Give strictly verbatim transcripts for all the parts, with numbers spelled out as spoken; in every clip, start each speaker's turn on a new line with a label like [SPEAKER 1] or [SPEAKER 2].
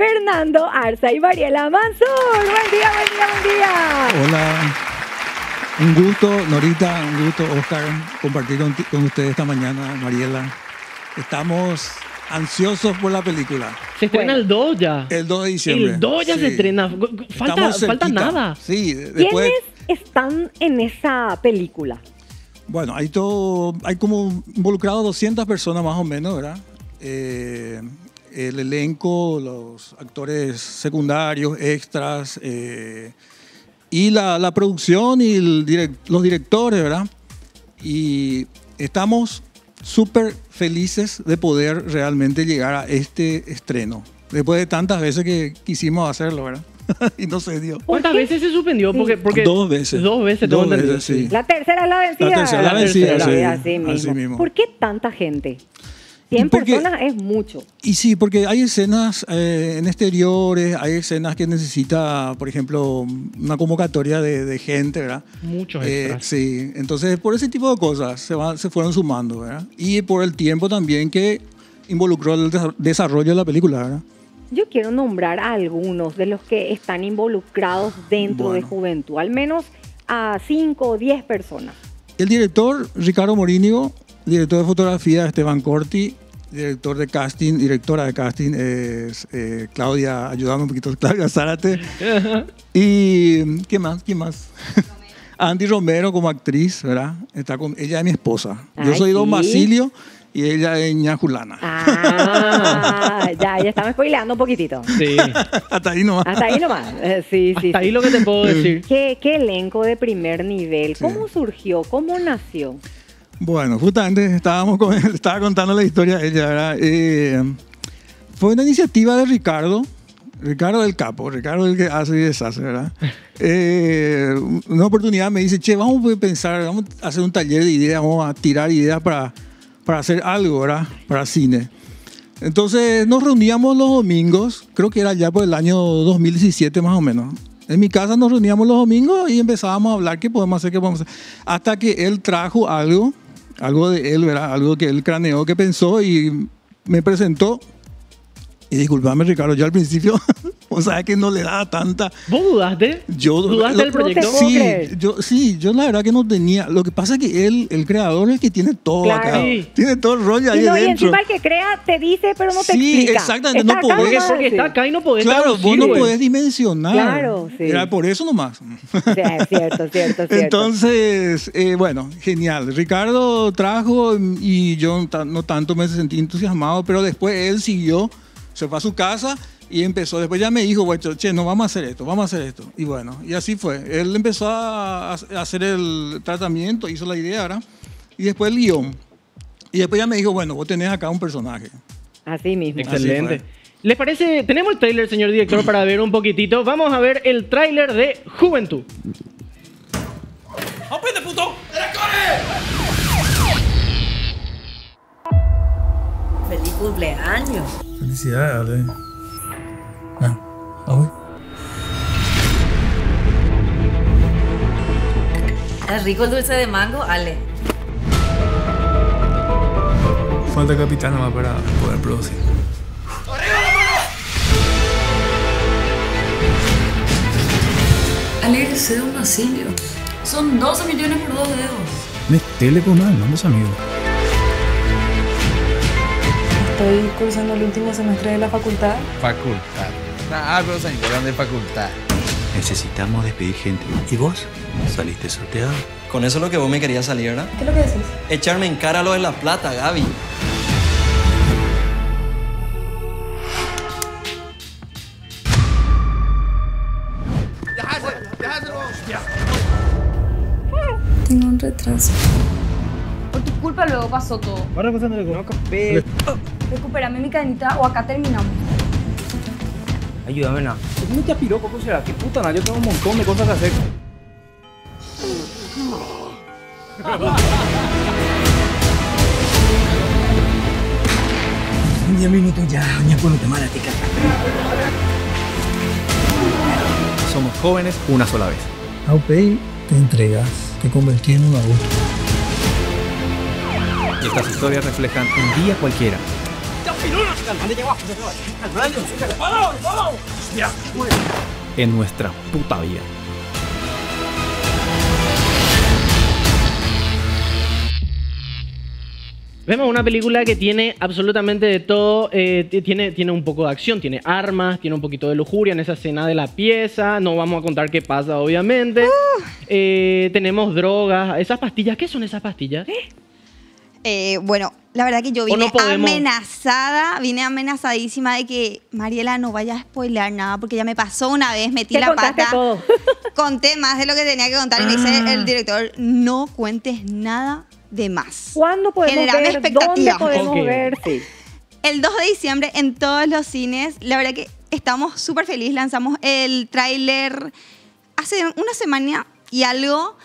[SPEAKER 1] Fernando Arza y Mariela Mansur. Buen día, buen día, buen día.
[SPEAKER 2] Hola. Un gusto, Norita, un gusto, Oscar, compartir con, con ustedes esta mañana, Mariela. Estamos ansiosos por la película.
[SPEAKER 3] Se estrena bueno, el dos ya.
[SPEAKER 2] El dos de diciembre.
[SPEAKER 3] El dos ya
[SPEAKER 2] sí.
[SPEAKER 3] se estrena. Falta, falta nada.
[SPEAKER 2] Sí, después...
[SPEAKER 1] ¿Quiénes están en esa película?
[SPEAKER 2] Bueno, hay todo, hay como involucrados doscientas personas más o menos, ¿verdad? Eh, el elenco, los actores secundarios, extras, eh, y la, la producción y el direct, los directores, ¿verdad? Y estamos súper felices de poder realmente llegar a este estreno. Después de tantas veces que quisimos hacerlo, ¿verdad? Y no se dio.
[SPEAKER 3] ¿Cuántas veces se suspendió? Porque, porque
[SPEAKER 2] dos veces.
[SPEAKER 3] Dos veces.
[SPEAKER 2] Dos veces, sí.
[SPEAKER 1] La tercera es la vencida.
[SPEAKER 2] La tercera es la vencida,
[SPEAKER 1] la
[SPEAKER 2] sí.
[SPEAKER 1] Así mismo.
[SPEAKER 2] Así mismo.
[SPEAKER 1] ¿Por qué tanta gente? cien
[SPEAKER 2] porque,
[SPEAKER 1] personas es mucho.
[SPEAKER 2] Y sí, porque hay escenas eh, en exteriores, hay escenas que necesita, por ejemplo, una convocatoria de, de gente, ¿verdad?
[SPEAKER 3] Muchos
[SPEAKER 2] eh,
[SPEAKER 3] extras.
[SPEAKER 2] Sí, entonces por ese tipo de cosas se, van, se fueron sumando, ¿verdad? Y por el tiempo también que involucró el desarrollo de la película, ¿verdad?
[SPEAKER 1] Yo quiero nombrar a algunos de los que están involucrados dentro bueno. de Juventud, al menos a cinco o diez personas.
[SPEAKER 2] El director, Ricardo Morínigo, director de fotografía, Esteban Corti, director de casting, directora de casting es eh, Claudia, ayúdame un poquito, Claudia Zárate. Y ¿qué más? ¿Quién más? Andy Romero como actriz, ¿verdad? Está con, ella es mi esposa. Ay, yo soy ¿sí? Don Basilio y ella es Ña Julana.
[SPEAKER 1] Ah, ya, ya estamos spoileando un poquitito.
[SPEAKER 3] Sí.
[SPEAKER 2] Hasta ahí nomás.
[SPEAKER 1] Hasta ahí nomás. Eh, sí, sí,
[SPEAKER 3] Hasta
[SPEAKER 1] sí.
[SPEAKER 3] ahí lo que te puedo decir.
[SPEAKER 1] ¿Qué, qué elenco de primer nivel? ¿Cómo sí. surgió? ¿Cómo nació?
[SPEAKER 2] Bueno, justamente estábamos con, estaba contando la historia de ella, ¿verdad? Eh, fue una iniciativa de Ricardo, Ricardo del Capo, Ricardo el que hace y deshace, ¿verdad? Eh, una oportunidad me dice, che, vamos a pensar, vamos a hacer un taller de ideas, vamos a tirar ideas para, para hacer algo, ¿verdad? Para cine. Entonces nos reuníamos los domingos, creo que era ya por el año dos mil diecisiete más o menos. En mi casa nos reuníamos los domingos y empezábamos a hablar qué podemos hacer, qué podemos hacer. Hasta que él trajo algo, algo de él, ¿verdad? Algo que él craneó, que pensó y me presentó. Y disculpame, Ricardo, yo al principio, o sea, que no le daba tanta...
[SPEAKER 3] ¿Vos dudaste?
[SPEAKER 2] Yo,
[SPEAKER 3] ¿Dudaste
[SPEAKER 2] lo,
[SPEAKER 3] del proyecto?
[SPEAKER 2] Sí yo, sí, yo la verdad que no tenía... Lo que pasa es que él, el creador, es el que tiene todo
[SPEAKER 1] claro.
[SPEAKER 2] acá.
[SPEAKER 3] Sí.
[SPEAKER 2] Tiene todo el rollo ahí
[SPEAKER 1] y no,
[SPEAKER 2] dentro.
[SPEAKER 1] Y encima el que crea te dice, pero no te
[SPEAKER 2] sí,
[SPEAKER 1] explica.
[SPEAKER 2] Sí, exactamente.
[SPEAKER 1] Está
[SPEAKER 2] No podés,
[SPEAKER 3] porque, porque está acá y no podés
[SPEAKER 2] Claro,
[SPEAKER 3] traducir,
[SPEAKER 2] vos no
[SPEAKER 3] güey.
[SPEAKER 2] podés dimensionar.
[SPEAKER 1] Claro, sí.
[SPEAKER 2] Era por eso nomás.
[SPEAKER 1] Sí, es cierto, cierto, cierto.
[SPEAKER 2] Entonces, eh, bueno, genial. Ricardo trajo y yo no tanto me sentí entusiasmado, pero después él siguió, se fue a su casa y empezó. Después ya me dijo, bueno, che, no, vamos a hacer esto, vamos a hacer esto. Y bueno, y así fue. Él empezó a, a hacer el tratamiento, hizo la idea, ¿verdad? Y después el guión. Y después ya me dijo, bueno, vos tenés acá un personaje.
[SPEAKER 1] Así mismo.
[SPEAKER 3] Excelente. Así ¿Les parece? Tenemos el tráiler, señor director, para ver un poquitito. Vamos a ver el tráiler de Juventud.
[SPEAKER 4] ¡Aprende, puto!
[SPEAKER 5] ¡Feliz cumpleaños!
[SPEAKER 2] Felicidades, Ale. Ah, hoy.
[SPEAKER 5] ¿Es rico el dulce de mango, Ale?
[SPEAKER 2] Falta capitán nomás para poder producir.
[SPEAKER 5] Alégrese de un Basilio. Son doce millones por dos dedos.
[SPEAKER 2] Metele con mal, no los amigos.
[SPEAKER 6] Estoy cursando el último semestre de la facultad.
[SPEAKER 7] Facultad. Ah, pero se encargan de facultad.
[SPEAKER 8] Necesitamos despedir gente. ¿Y vos? ¿Saliste sorteado?
[SPEAKER 9] Con eso es lo que vos me querías salir, ¿verdad?
[SPEAKER 6] ¿Qué es lo que decís?
[SPEAKER 9] Echarme en cara lo de la plata, Gaby.
[SPEAKER 6] Tengo un retraso.
[SPEAKER 10] Por tu culpa luego pasó todo.
[SPEAKER 3] Ahora pasando el no, café.
[SPEAKER 10] Recupérame mi cadenita o acá terminamos.
[SPEAKER 7] Ayúdame, na. ¿Cómo te apiró, Coco? Será que puta, na. Yo tengo un montón de cosas que hacer.
[SPEAKER 8] diez minutos ya, ya por matemática.
[SPEAKER 7] Somos jóvenes una sola vez.
[SPEAKER 2] Aupei, te entregas, te convertí en un adulto.
[SPEAKER 7] Y estas historias reflejan un día cualquiera. En nuestra puta vida.
[SPEAKER 3] Vemos una película que tiene absolutamente de todo, eh, tiene, tiene un poco de acción, tiene armas, tiene un poquito de lujuria en esa escena de la pieza, no vamos a contar qué pasa obviamente. Uh. Eh, tenemos drogas, esas pastillas, ¿qué son esas pastillas?
[SPEAKER 4] ¿Eh? Eh, bueno, la verdad que yo vine no amenazada, vine amenazadísima de que Mariela no vaya a spoiler nada, porque ya me pasó una vez, metí la pata, todo? Conté más de lo que tenía que contar y ah. me dice el director, no cuentes nada de más.
[SPEAKER 1] ¿Cuándo podemos
[SPEAKER 4] Generame
[SPEAKER 1] ver? ¿Dónde podemos okay. ver? Sí.
[SPEAKER 4] El dos de diciembre en todos los cines. La verdad que estamos súper felices. Lanzamos el tráiler hace una semana y algo.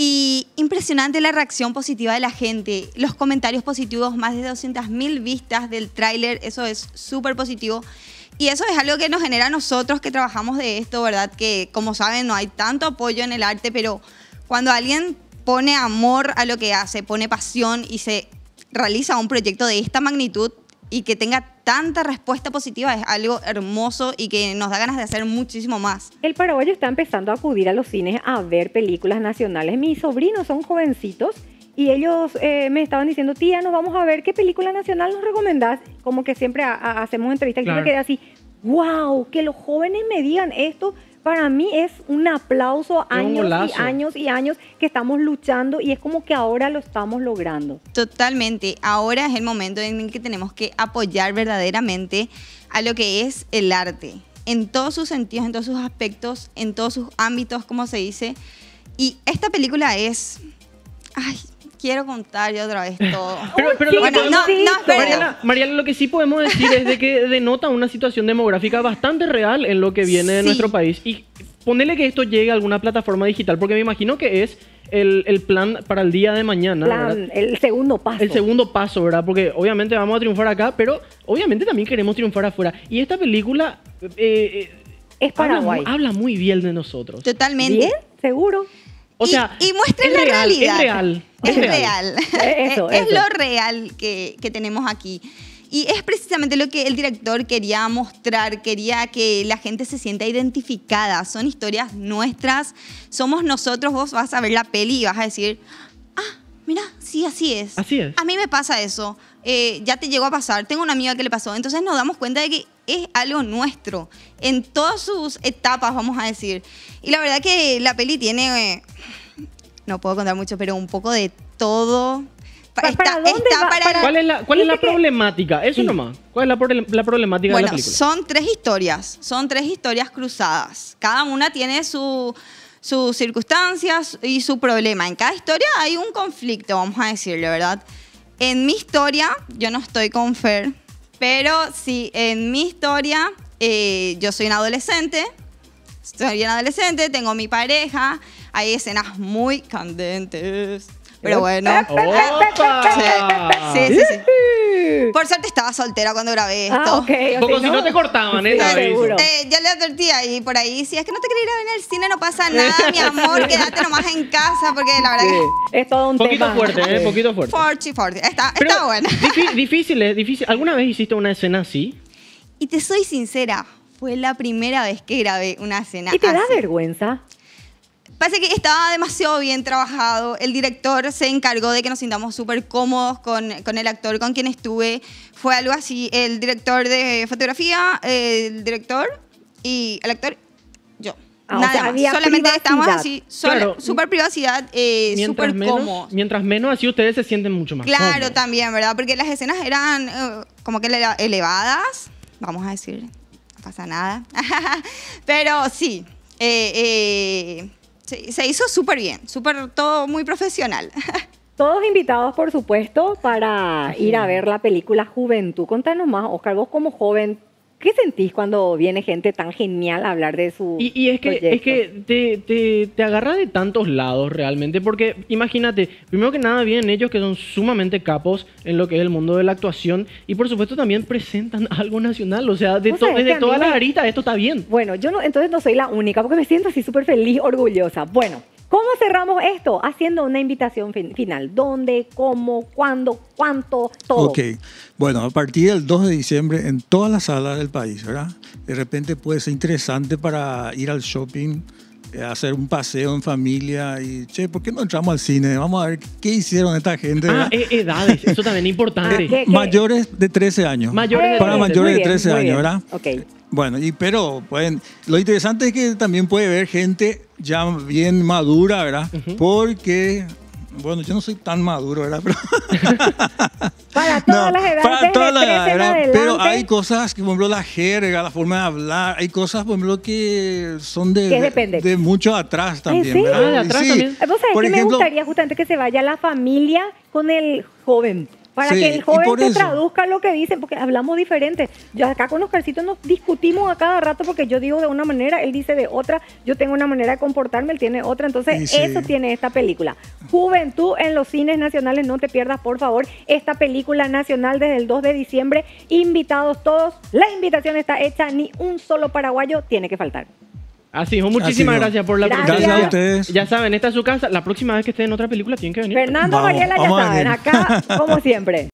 [SPEAKER 4] Y impresionante la reacción positiva de la gente. Los comentarios positivos, más de doscientas mil vistas del tráiler. Eso es súper positivo. Y eso es algo que nos genera a nosotros que trabajamos de esto, ¿verdad? Que como saben no hay tanto apoyo en el arte, pero cuando alguien pone amor a lo que hace, pone pasión y se realiza un proyecto de esta magnitud y que tenga tanta respuesta positiva es algo hermoso y que nos da ganas de hacer muchísimo más.
[SPEAKER 1] El paraguayo está empezando a acudir a los cines a ver películas nacionales. Mis sobrinos son jovencitos y ellos eh, me estaban diciendo, tía, nos vamos a ver, ¿qué película nacional nos recomendás? Como que siempre a, a, hacemos entrevistas claro. y yo me quedé así, wow, que los jóvenes me digan esto. Para mí es un aplauso, años y años y años que estamos luchando y es como que ahora lo estamos logrando.
[SPEAKER 4] Totalmente. Ahora es el momento en el que tenemos que apoyar verdaderamente a lo que es el arte. En todos sus sentidos, en todos sus aspectos, en todos sus ámbitos, como se dice. Y esta película es... Ay, quiero contar yo otra vez todo.
[SPEAKER 3] pero, pero
[SPEAKER 4] sí,
[SPEAKER 3] lo
[SPEAKER 4] bueno,
[SPEAKER 3] que
[SPEAKER 4] no,
[SPEAKER 3] podemos,
[SPEAKER 4] no,
[SPEAKER 3] Mariela, Mariela, lo que sí podemos decir es de que denota una situación demográfica bastante real en lo que viene de sí. nuestro país. Y ponerle que esto llegue a alguna plataforma digital, porque me imagino que es el, el plan para el día de mañana.
[SPEAKER 1] Plan, el segundo paso.
[SPEAKER 3] El segundo paso, ¿verdad? Porque obviamente vamos a triunfar acá, pero obviamente también queremos triunfar afuera. Y esta película... Eh,
[SPEAKER 1] es Paraguay.
[SPEAKER 3] Habla, habla muy bien de nosotros.
[SPEAKER 4] Totalmente.
[SPEAKER 1] ¿Bien? ¿Seguro?
[SPEAKER 3] O sea,
[SPEAKER 4] y, y muestra la
[SPEAKER 3] real,
[SPEAKER 4] realidad.
[SPEAKER 3] Es real.
[SPEAKER 4] Es, es real. real.
[SPEAKER 1] Eso,
[SPEAKER 4] es
[SPEAKER 1] eso.
[SPEAKER 4] lo real que, que tenemos aquí. Y es precisamente lo que el director quería mostrar, quería que la gente se sienta identificada. Son historias nuestras, somos nosotros. Vos vas a ver la peli y vas a decir, ah, mira, sí, así es.
[SPEAKER 3] Así es.
[SPEAKER 4] A mí me pasa eso. Eh, ya te llegó a pasar. Tengo una amiga que le pasó. Entonces nos damos cuenta de que es algo nuestro, en todas sus etapas, vamos a decir. Y la verdad que la peli tiene, eh, no puedo contar mucho, pero un poco de todo.
[SPEAKER 1] ¿Para, está, ¿para dónde
[SPEAKER 4] está
[SPEAKER 1] va?
[SPEAKER 4] para
[SPEAKER 3] ¿Cuál es la, cuál es la problemática? Eso sí. nomás. ¿Cuál es la, la problemática
[SPEAKER 4] bueno,
[SPEAKER 3] de la película?
[SPEAKER 4] Son tres historias, son tres historias cruzadas. Cada una tiene su, sus circunstancias y su problema. En cada historia hay un conflicto, vamos a decirle, ¿verdad? En mi historia, yo no estoy con Fer, pero sí, en mi historia, eh, yo soy una adolescente, soy una adolescente, tengo mi pareja, hay escenas muy candentes. Pero bueno. Sí, sí, sí, sí. Por suerte estaba soltera cuando grabé esto.
[SPEAKER 1] Ah, okay, okay,
[SPEAKER 3] Como
[SPEAKER 1] ¿no?
[SPEAKER 3] si no te cortaban, ¿eh?
[SPEAKER 1] Sí, seguro.
[SPEAKER 4] Eh, yo le advertía ahí por ahí, si es que no te querés ir a ver en el cine, no pasa nada, mi amor, quédate nomás en casa, porque la verdad
[SPEAKER 1] sí.
[SPEAKER 4] que...
[SPEAKER 1] Es todo un
[SPEAKER 3] poquito
[SPEAKER 1] tema.
[SPEAKER 3] fuerte, ¿eh? Poquito fuerte.
[SPEAKER 4] Forty, forty. Está,
[SPEAKER 3] Pero
[SPEAKER 4] está bueno.
[SPEAKER 3] Difí difícil, es difícil. ¿Alguna vez hiciste una escena así?
[SPEAKER 4] Y te soy sincera, fue la primera vez que grabé una escena
[SPEAKER 1] ¿Y te
[SPEAKER 4] así.
[SPEAKER 1] da vergüenza?
[SPEAKER 4] Pasa que estaba demasiado bien trabajado. El director se encargó de que nos sintamos súper cómodos con, con el actor con quien estuve. Fue algo así. El director de fotografía, el director y el actor, yo.
[SPEAKER 1] Ah,
[SPEAKER 4] Nada
[SPEAKER 1] o sea,
[SPEAKER 4] más.
[SPEAKER 1] había
[SPEAKER 4] Solamente estamos
[SPEAKER 1] privacidad.
[SPEAKER 4] así. Solo,
[SPEAKER 3] Claro.
[SPEAKER 4] Súper privacidad, eh,
[SPEAKER 3] Mientras
[SPEAKER 4] súper
[SPEAKER 3] menos,
[SPEAKER 4] cómodos.
[SPEAKER 3] mientras menos, así ustedes se sienten mucho más
[SPEAKER 4] Claro,
[SPEAKER 3] cómodos.
[SPEAKER 4] también, ¿verdad? Porque las escenas eran eh, como que ele- elevadas, vamos a decir. No pasa nada. Pero sí. Eh, eh, Se, se hizo súper bien, súper todo muy profesional.
[SPEAKER 1] Todos invitados, por supuesto, para ir a ver la película Juventud. Contanos más, Oscar, vos como joven, ¿qué sentís cuando viene gente tan genial a hablar de su
[SPEAKER 3] Y, y es que,
[SPEAKER 1] proyecto?
[SPEAKER 3] es que te, te, te agarra de tantos lados realmente, porque imagínate, primero que nada vienen ellos que son sumamente capos en lo que es el mundo de la actuación y por supuesto también presentan algo nacional, o sea, de
[SPEAKER 1] ¿Vos
[SPEAKER 3] to,
[SPEAKER 1] sabés que
[SPEAKER 3] desde
[SPEAKER 1] a
[SPEAKER 3] todas
[SPEAKER 1] mí
[SPEAKER 3] las
[SPEAKER 1] me-
[SPEAKER 3] aristas esto está bien.
[SPEAKER 1] Bueno, yo no, entonces no soy la única, porque me siento así súper feliz, orgullosa. Bueno, ¿Cómo cerramos esto? Haciendo una invitación fin- final. ¿Dónde, cómo, cuándo, cuánto, todo?
[SPEAKER 2] Ok. Bueno, a partir del dos de diciembre en todas las salas del país, ¿verdad? De repente puede ser interesante para ir al shopping, eh, hacer un paseo en familia y, che, ¿por qué no entramos al cine? Vamos a ver qué hicieron esta gente,
[SPEAKER 3] Ah,
[SPEAKER 2] ¿verdad?
[SPEAKER 3] e- edades, eso también es importante.
[SPEAKER 1] ¿Qué- qué?
[SPEAKER 2] Mayores de trece años.
[SPEAKER 3] Mayores de
[SPEAKER 2] Para
[SPEAKER 3] trece.
[SPEAKER 2] mayores
[SPEAKER 1] Muy
[SPEAKER 2] de
[SPEAKER 1] bien,
[SPEAKER 2] trece
[SPEAKER 1] muy
[SPEAKER 2] años,
[SPEAKER 1] bien.
[SPEAKER 2] ¿verdad?
[SPEAKER 1] Ok.
[SPEAKER 2] Bueno, y pero pueden, lo interesante es que también puede ver gente ya bien madura, ¿verdad? Porque, bueno, yo no soy tan maduro, ¿verdad? Pero,
[SPEAKER 1] Para todas las edades,
[SPEAKER 2] para
[SPEAKER 1] desde
[SPEAKER 2] todas las
[SPEAKER 1] trece
[SPEAKER 2] edades,
[SPEAKER 1] en
[SPEAKER 2] ¿verdad?
[SPEAKER 1] adelante.
[SPEAKER 2] Pero hay cosas que, por ejemplo, la jerga, la forma de hablar, hay cosas, por ejemplo, que son de,
[SPEAKER 1] Que
[SPEAKER 2] de,
[SPEAKER 1] depende.
[SPEAKER 2] de mucho atrás también,
[SPEAKER 1] serio?
[SPEAKER 2] ¿verdad?
[SPEAKER 3] Ah, de atrás
[SPEAKER 2] Sí.
[SPEAKER 3] también.
[SPEAKER 1] Eh, Vos sabés
[SPEAKER 2] Por
[SPEAKER 1] que me
[SPEAKER 2] ejemplo,
[SPEAKER 1] gustaría justamente que se vaya la familia con el joven. Para
[SPEAKER 2] Sí,
[SPEAKER 1] que
[SPEAKER 2] y
[SPEAKER 1] el joven
[SPEAKER 2] por
[SPEAKER 1] te
[SPEAKER 2] eso.
[SPEAKER 1] traduzca lo que dicen, porque hablamos diferente. Yo acá con Oscarcito nos discutimos a cada rato porque yo digo de una manera, él dice de otra, yo tengo una manera de comportarme, él tiene otra. Entonces,
[SPEAKER 2] Y sí.
[SPEAKER 1] eso tiene esta película. Juventud en los cines nacionales, no te pierdas, por favor, esta película nacional desde el dos de diciembre. Invitados todos, la invitación está hecha, ni un solo paraguayo tiene que faltar.
[SPEAKER 3] Así es, muchísimas
[SPEAKER 2] Así es.
[SPEAKER 3] gracias por la
[SPEAKER 1] Gracias.
[SPEAKER 3] presencia.
[SPEAKER 2] Gracias a ustedes.
[SPEAKER 3] Ya saben, esta es su casa. La próxima vez que estén en otra película tienen que venir.
[SPEAKER 1] Fernando
[SPEAKER 2] Vamos,
[SPEAKER 1] Mariela, ya
[SPEAKER 2] vamos a
[SPEAKER 1] saben,
[SPEAKER 2] venir.
[SPEAKER 1] acá como siempre.